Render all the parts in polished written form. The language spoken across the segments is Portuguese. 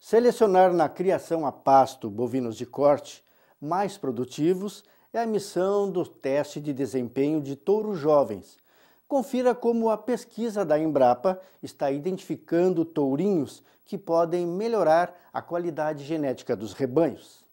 Selecionar na criação a pasto bovinos de corte mais produtivos é a missão do teste de desempenho de touros jovens. Confira como a pesquisa da Embrapa está identificando tourinhos que podem melhorar a qualidade genética dos rebanhos.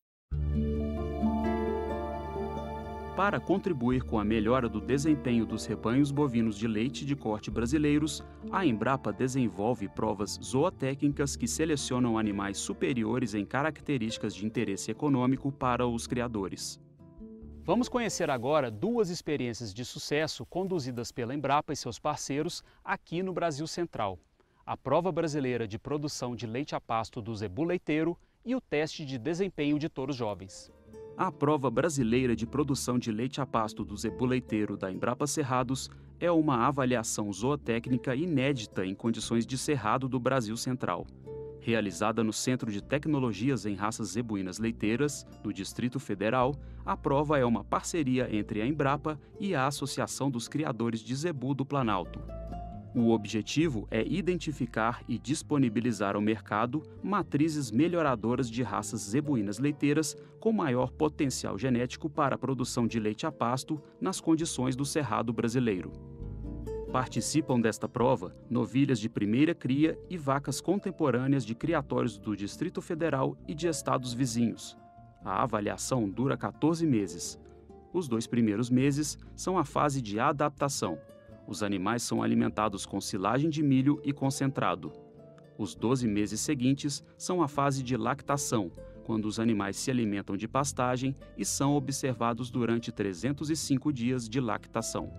Para contribuir com a melhora do desempenho dos rebanhos bovinos de leite de corte brasileiros, a Embrapa desenvolve provas zootécnicas que selecionam animais superiores em características de interesse econômico para os criadores. Vamos conhecer agora duas experiências de sucesso conduzidas pela Embrapa e seus parceiros aqui no Brasil Central: a Prova Brasileira de Produção de Leite a Pasto do Zebu Leiteiro e o Teste de Desempenho de Touros Jovens. A Prova Brasileira de Produção de Leite a Pasto do Zebu Leiteiro da Embrapa Cerrados é uma avaliação zootécnica inédita em condições de cerrado do Brasil Central. Realizada no Centro de Tecnologias em Raças Zebuínas Leiteiras, do Distrito Federal, a prova é uma parceria entre a Embrapa e a Associação dos Criadores de Zebu do Planalto. O objetivo é identificar e disponibilizar ao mercado matrizes melhoradoras de raças zebuínas leiteiras com maior potencial genético para a produção de leite a pasto nas condições do cerrado brasileiro. Participam desta prova novilhas de primeira cria e vacas contemporâneas de criatórios do Distrito Federal e de estados vizinhos. A avaliação dura 14 meses. Os 2 primeiros meses são a fase de adaptação. Os animais são alimentados com silagem de milho e concentrado. Os 12 meses seguintes são a fase de lactação, quando os animais se alimentam de pastagem e são observados durante 305 dias de lactação.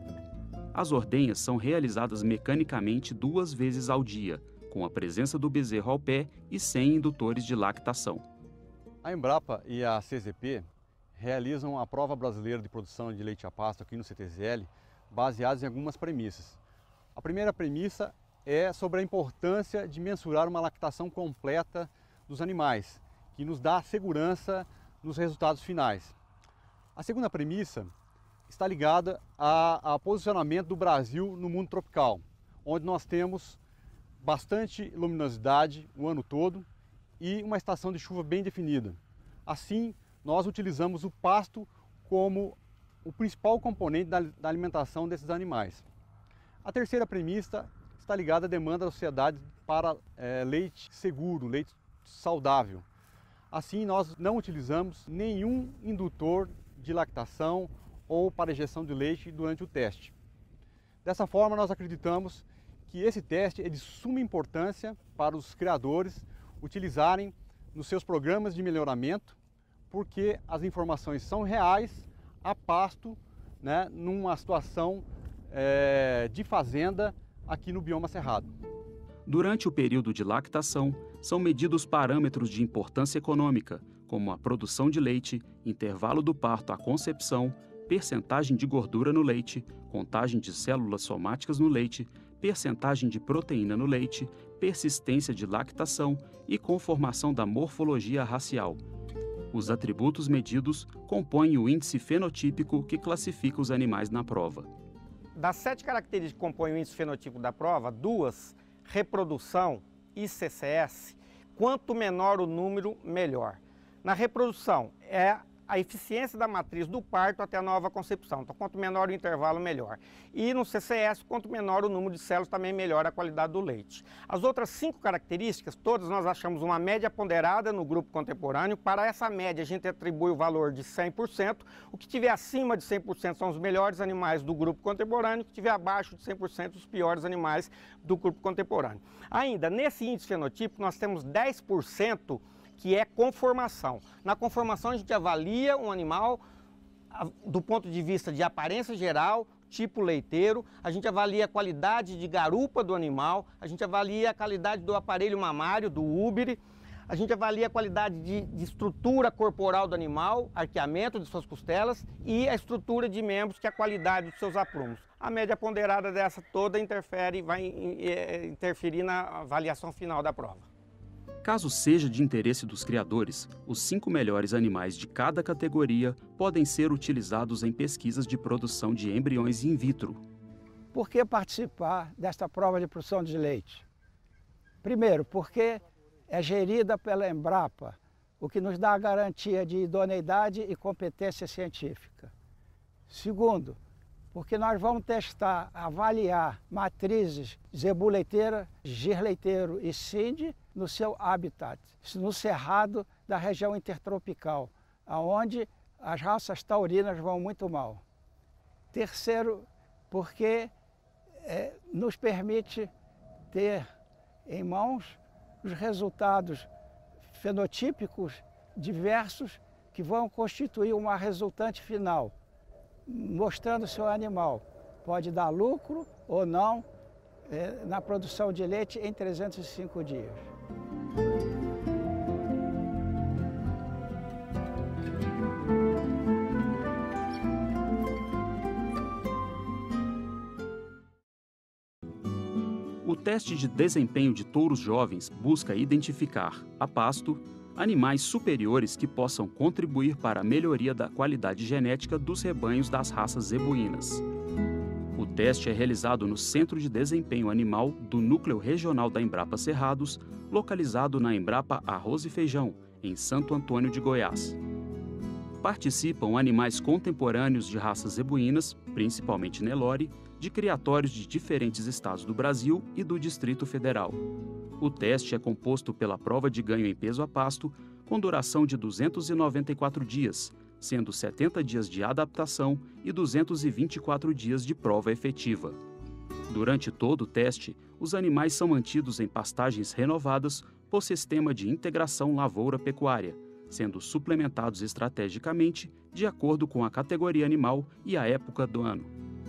As ordenhas são realizadas mecanicamente 2 vezes ao dia, com a presença do bezerro ao pé e sem indutores de lactação. A Embrapa e a CZP realizam a Prova Brasileira de Produção de Leite a Pasto aqui no CTZL, baseados em algumas premissas. A primeira premissa é sobre a importância de mensurar uma lactação completa dos animais, que nos dá segurança nos resultados finais. A segunda premissa está ligada ao posicionamento do Brasil no mundo tropical, onde nós temos bastante luminosidade o ano todo e uma estação de chuva bem definida. Assim, nós utilizamos o pasto como o principal componente da alimentação desses animais. A terceira premissa está ligada à demanda da sociedade para leite seguro, leite saudável. Assim, nós não utilizamos nenhum indutor de lactação ou para injeção de leite durante o teste. Dessa forma, nós acreditamos que esse teste é de suma importância para os criadores utilizarem nos seus programas de melhoramento, porque as informações são reais a pasto, numa situação de fazenda aqui no bioma cerrado. Durante o período de lactação, são medidos parâmetros de importância econômica, como a produção de leite, intervalo do parto à concepção, percentagem de gordura no leite, contagem de células somáticas no leite, percentagem de proteína no leite, persistência de lactação e conformação da morfologia racial. Os atributos medidos compõem o índice fenotípico que classifica os animais na prova. Das 7 características que compõem o índice fenotípico da prova, 2, reprodução e CCS, quanto menor o número, melhor. Na reprodução, é a eficiência da matriz do parto até a nova concepção. Então, quanto menor o intervalo, melhor. E no CCS, quanto menor o número de células, também melhora a qualidade do leite. As outras 5 características, todas nós achamos uma média ponderada no grupo contemporâneo. Para essa média, a gente atribui o valor de 100%. O que tiver acima de 100% são os melhores animais do grupo contemporâneo. O que tiver abaixo de 100%, os piores animais do grupo contemporâneo. Ainda, nesse índice fenotípico, nós temos 10% que é conformação. Na conformação a gente avalia um animal do ponto de vista de aparência geral, tipo leiteiro, a gente avalia a qualidade de garupa do animal, a gente avalia a qualidade do aparelho mamário, do úbere, a gente avalia a qualidade de estrutura corporal do animal, arqueamento de suas costelas e a estrutura de membros, que é a qualidade dos seus aprumos. A média ponderada dessa toda vai interferir na avaliação final da prova. Caso seja de interesse dos criadores, os 5 melhores animais de cada categoria podem ser utilizados em pesquisas de produção de embriões in vitro. Por que participar desta prova de produção de leite? Primeiro, porque é gerida pela Embrapa, o que nos dá a garantia de idoneidade e competência científica. Segundo, porque nós vamos testar, avaliar matrizes zebu leiteira, gir leiteiro e sinde no seu habitat, no cerrado da região intertropical, onde as raças taurinas vão muito mal. Terceiro, porque nos permite ter em mãos os resultados fenotípicos diversos que vão constituir uma resultante final, mostrando se o animal pode dar lucro ou não na produção de leite em 305 dias. O teste de desempenho de touros jovens busca identificar, a pasto, animais superiores que possam contribuir para a melhoria da qualidade genética dos rebanhos das raças zebuínas. O teste é realizado no Centro de Desempenho Animal do Núcleo Regional da Embrapa Cerrados, localizado na Embrapa Arroz e Feijão, em Santo Antônio de Goiás. Participam animais contemporâneos de raças zebuínas, principalmente Nelore, de criatórios de diferentes estados do Brasil e do Distrito Federal. O teste é composto pela prova de ganho em peso a pasto, com duração de 294 dias, sendo 70 dias de adaptação e 224 dias de prova efetiva. Durante todo o teste, os animais são mantidos em pastagens renovadas por sistema de integração lavoura-pecuária, sendo suplementados estrategicamente de acordo com a categoria animal e a época do ano.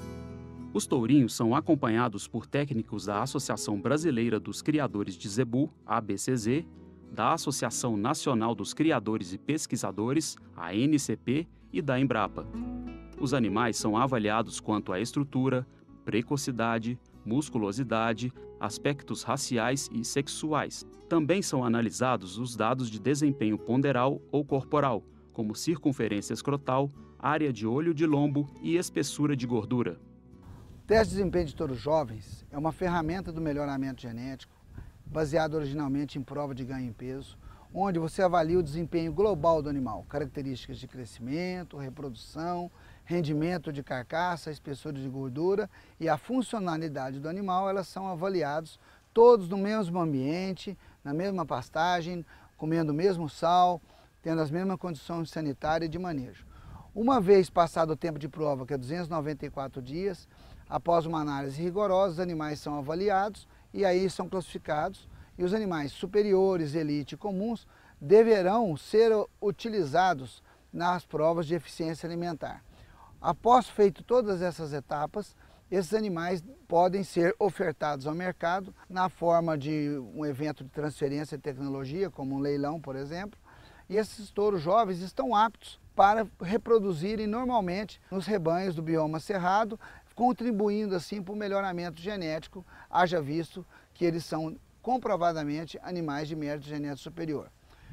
Os tourinhos são acompanhados por técnicos da Associação Brasileira dos Criadores de Zebu, ABCZ, da Associação Nacional dos Criadores e Pesquisadores, a ANCP, e da Embrapa. Os animais são avaliados quanto à estrutura, precocidade, musculosidade, aspectos raciais e sexuais. Também são analisados os dados de desempenho ponderal ou corporal, como circunferência escrotal, área de olho de lombo e espessura de gordura. O teste de desempenho de touros jovens é uma ferramenta do melhoramento genético, baseado originalmente em prova de ganho em peso, onde você avalia o desempenho global do animal, características de crescimento, reprodução, rendimento de carcaça, espessura de gordura e a funcionalidade do animal, elas são avaliados todos no mesmo ambiente, na mesma pastagem, comendo o mesmo sal, tendo as mesmas condições sanitárias e de manejo. Uma vez passado o tempo de prova, que é 294 dias, após uma análise rigorosa, os animais são avaliados e aí são classificados, e os animais superiores, elite e comuns deverão ser utilizados nas provas de eficiência alimentar. Após feito todas essas etapas, esses animais podem ser ofertados ao mercado na forma de um evento de transferência de tecnologia, como um leilão, por exemplo, e esses touros jovens estão aptos para reproduzirem normalmente nos rebanhos do bioma cerrado, contribuindo assim para o melhoramento genético, haja visto que eles são comprovadamente animais de mérito genético superior.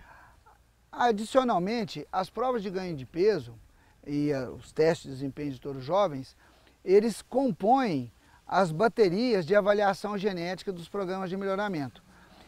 Adicionalmente, as provas de ganho de peso e os testes de desempenho de touros jovens, eles compõem as baterias de avaliação genética dos programas de melhoramento.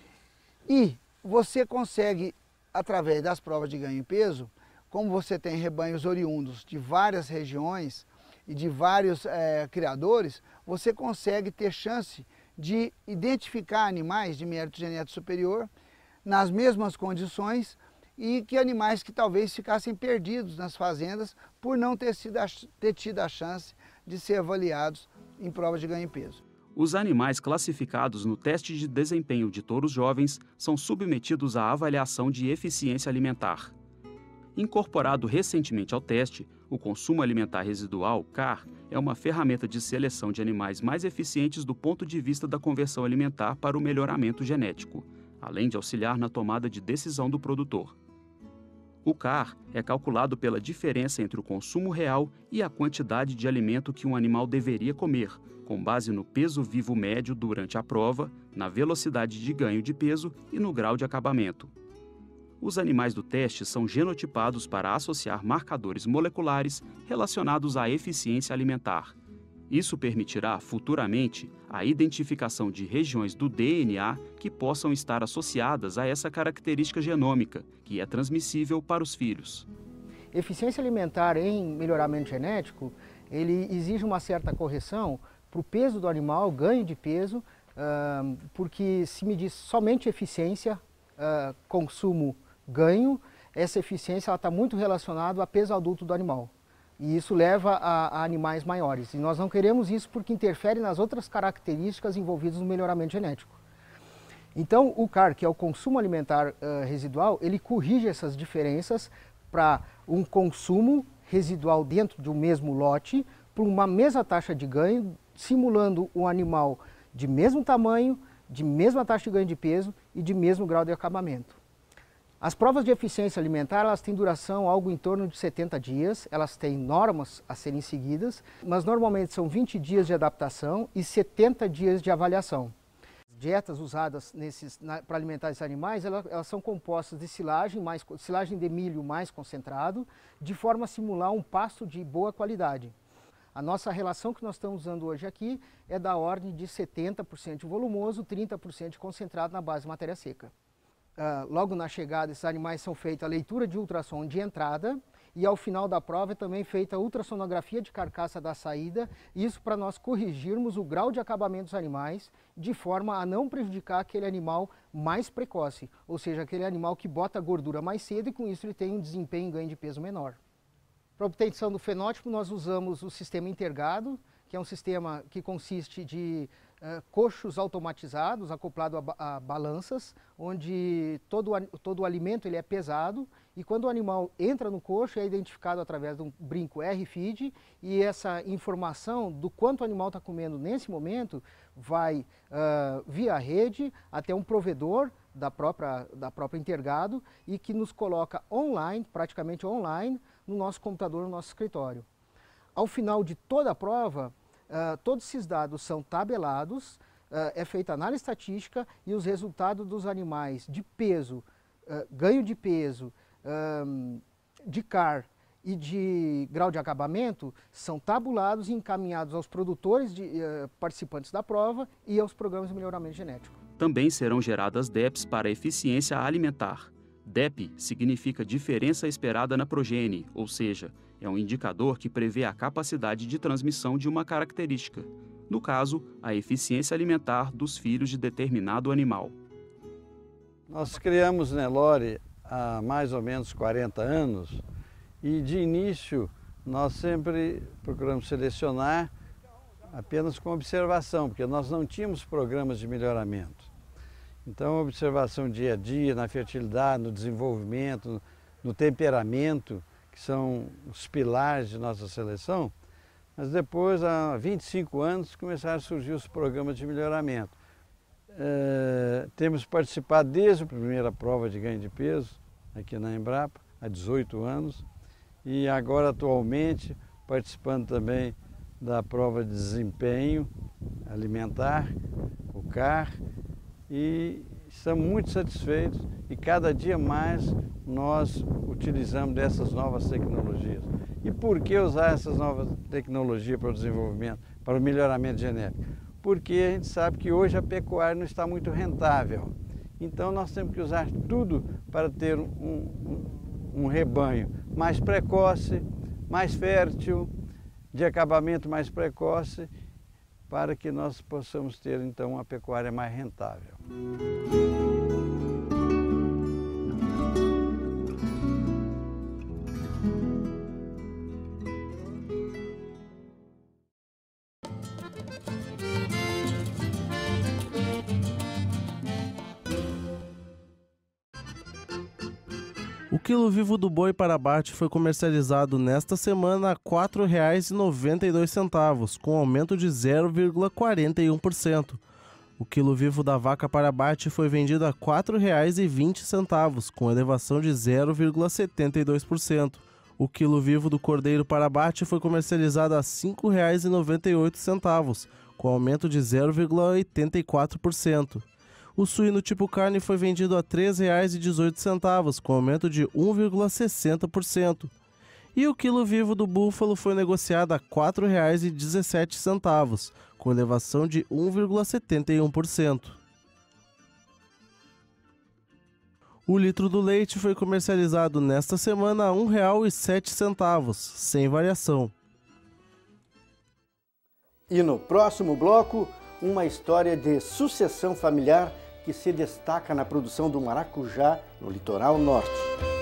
E você consegue, através das provas de ganho em peso, como você tem rebanhos oriundos de várias regiões e de vários criadores, você consegue ter chance de identificar animais de mérito genético superior nas mesmas condições e que animais que talvez ficassem perdidos nas fazendas por não ter tido a chance de ser avaliados em provas de ganho em peso. Os animais classificados no teste de desempenho de touros jovens são submetidos à avaliação de eficiência alimentar. Incorporado recentemente ao teste, o consumo alimentar residual, CAR, é uma ferramenta de seleção de animais mais eficientes do ponto de vista da conversão alimentar para o melhoramento genético, além de auxiliar na tomada de decisão do produtor. O CAR é calculado pela diferença entre o consumo real e a quantidade de alimento que um animal deveria comer, com base no peso vivo médio durante a prova, na velocidade de ganho de peso e no grau de acabamento. Os animais do teste são genotipados para associar marcadores moleculares relacionados à eficiência alimentar. Isso permitirá, futuramente, a identificação de regiões do DNA que possam estar associadas a essa característica genômica, que é transmissível para os filhos. Eficiência alimentar em melhoramento genético, ele exige uma certa correção para o peso do animal, ganho de peso, porque se medir somente eficiência, consumo, ganho, essa eficiência está muito relacionada ao peso adulto do animal. E isso leva a animais maiores. E nós não queremos isso porque interfere nas outras características envolvidas no melhoramento genético. Então, o CAR, que é o consumo alimentar residual, ele corrige essas diferenças para um consumo residual dentro de um mesmo lote, por uma mesma taxa de ganho, simulando um animal de mesmo tamanho, de mesma taxa de ganho de peso e de mesmo grau de acabamento. As provas de eficiência alimentar, elas têm duração algo em torno de 70 dias, elas têm normas a serem seguidas, mas normalmente são 20 dias de adaptação e 70 dias de avaliação. As dietas usadas para alimentar esses animais, elas são compostas de silagem de milho mais concentrado, de forma a simular um pasto de boa qualidade. A nossa relação que nós estamos usando hoje aqui é da ordem de 70% de volumoso, 30% de concentrado na base de matéria seca. Logo na chegada, esses animais são feitos a leitura de ultrassom de entrada e ao final da prova é também feita a ultrassonografia de carcaça da saída, isso para nós corrigirmos o grau de acabamento dos animais de forma a não prejudicar aquele animal mais precoce, ou seja, aquele animal que bota a gordura mais cedo e com isso ele tem um desempenho e ganho de peso menor. Para obtenção do fenótipo nós usamos o sistema intergado, que é um sistema que consiste de coxos automatizados, acoplado a balanças, onde todo o alimento ele é pesado e quando o animal entra no coxo é identificado através de um brinco RFID e essa informação do quanto o animal está comendo nesse momento vai via rede até um provedor da própria intergado e que nos coloca online, praticamente online, no nosso computador, no nosso escritório. Ao final de toda a prova, todos esses dados são tabelados, é feita análise estatística e os resultados dos animais de peso, ganho de peso, de CAR e de grau de acabamento são tabulados e encaminhados aos produtores participantes da prova e aos programas de melhoramento genético. Também serão geradas DEPs para eficiência alimentar. DEP significa diferença esperada na progênie, ou seja, é um indicador que prevê a capacidade de transmissão de uma característica, no caso, a eficiência alimentar dos filhos de determinado animal. Nós criamos Nelore há mais ou menos 40 anos e de início nós sempre procuramos selecionar apenas com observação, porque nós não tínhamos programas de melhoramento. Então, observação dia a dia, na fertilidade, no desenvolvimento, no temperamento, que são os pilares de nossa seleção, mas depois, há 25 anos, começaram a surgir os programas de melhoramento. Temos participado desde a primeira prova de ganho de peso, aqui na Embrapa, há 18 anos, e agora, atualmente, participando também da prova de desempenho alimentar, o CAR, e estamos muito satisfeitos e cada dia mais nós utilizamos dessas novas tecnologias. E por que usar essas novas tecnologias para o desenvolvimento, para o melhoramento genético? Porque a gente sabe que hoje a pecuária não está muito rentável. Então nós temos que usar tudo para ter um rebanho mais precoce, mais fértil, de acabamento mais precoce, para que nós possamos ter, então, uma pecuária mais rentável. O quilo vivo do boi para abate foi comercializado nesta semana a R$ 4,92, com aumento de 0,41%. O quilo vivo da vaca para abate foi vendido a R$ 4,20, com elevação de 0,72%. O quilo vivo do cordeiro para abate foi comercializado a R$ 5,98, com aumento de 0,84%. O suíno tipo carne foi vendido a R$ 3,18, com aumento de 1,60%. E o quilo vivo do búfalo foi negociado a R$ 4,17, com elevação de 1,71%. O litro do leite foi comercializado nesta semana a R$ 1,07, sem variação. E no próximo bloco, uma história de sucessão familiar que se destaca na produção do maracujá no litoral norte.